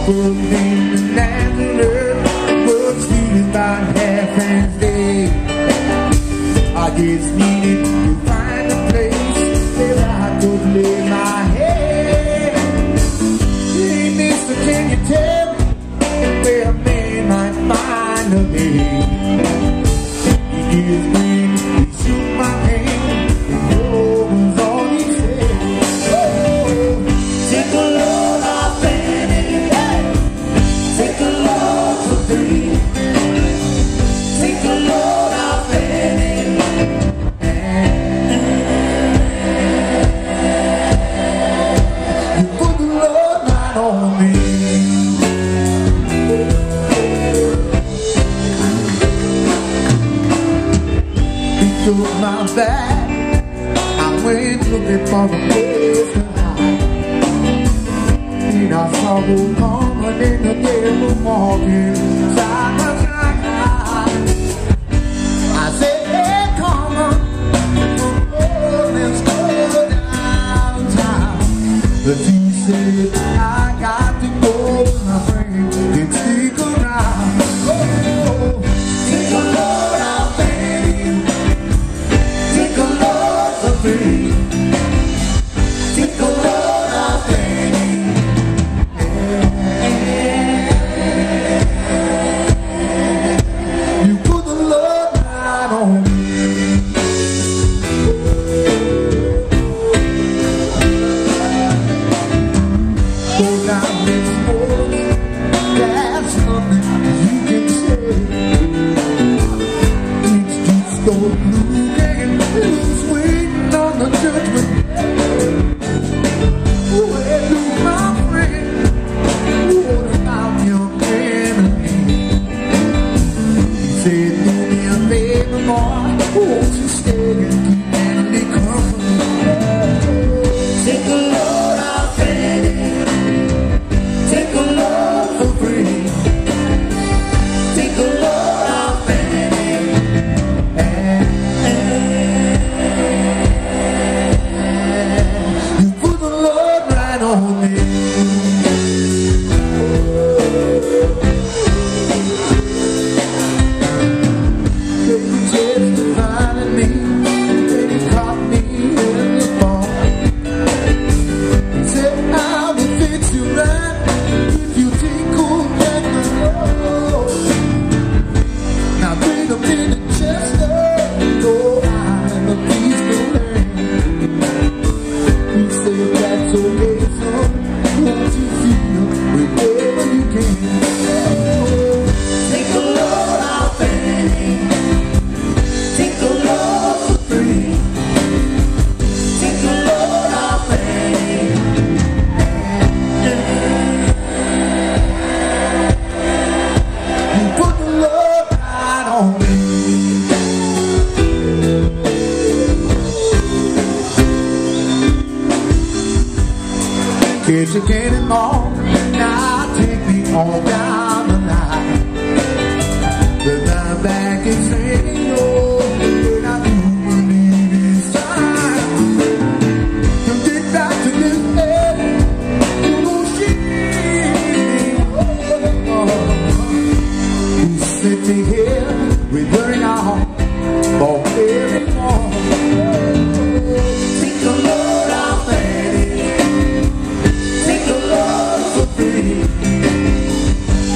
in the Nazareth, was feeling about half-past eight. I just needed to find a place where I could lay my head. Hey, mister, can you tell me where a man might find a bed? He gives me, he shook my hand, and no was all he said. Oh, take a load off Fanny, take a load for three, take a load off Fanny. You put the load right on me. He took my bag, I went looking for the place to hide. And I saw who come and in the devil walking side by side. I said, hey, come on, oh, let's go downtown. But he said, I got to go, my friend, and stick around. Oh, take a load off, baby, take a load for free, take a load off, baby. You put the load right on me. Go down this road, there's nothing you can say. It's just so blue and blues waiting on the judgment. Where do my friend, what about your enemy? He said, do me a favor, boy, won't you stay and keep Andy company? Take a load off Fanny, take a load for free, take a load off Fanny. You put the load right on me. Couldn't testify to me, then he caught me in the bar. He said, I will fix you right if you take cool back the road. Now bring them in the Chester, go out in the peaceful land. He said, that's okay, son, won't you feel wherever you can. Take a load off Fanny, take a load for free, take a load off Fanny. You put the load right on me. Kids are getting more, now take me on down the line. But my back is saying no, and I do believe it's time to get back to this bed. We sit here, we burn our heart for every morning. Take a load off Fanny, take a load for free,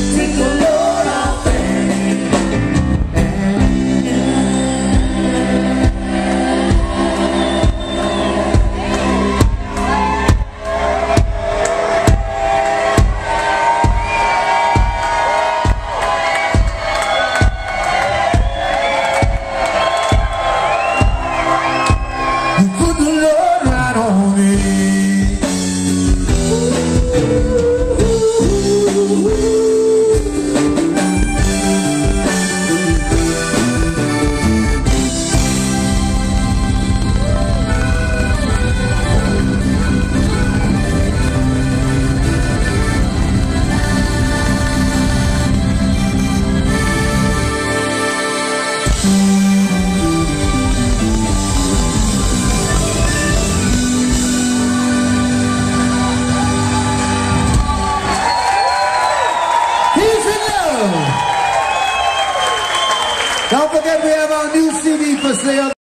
Don't forget we have our new CD for sale.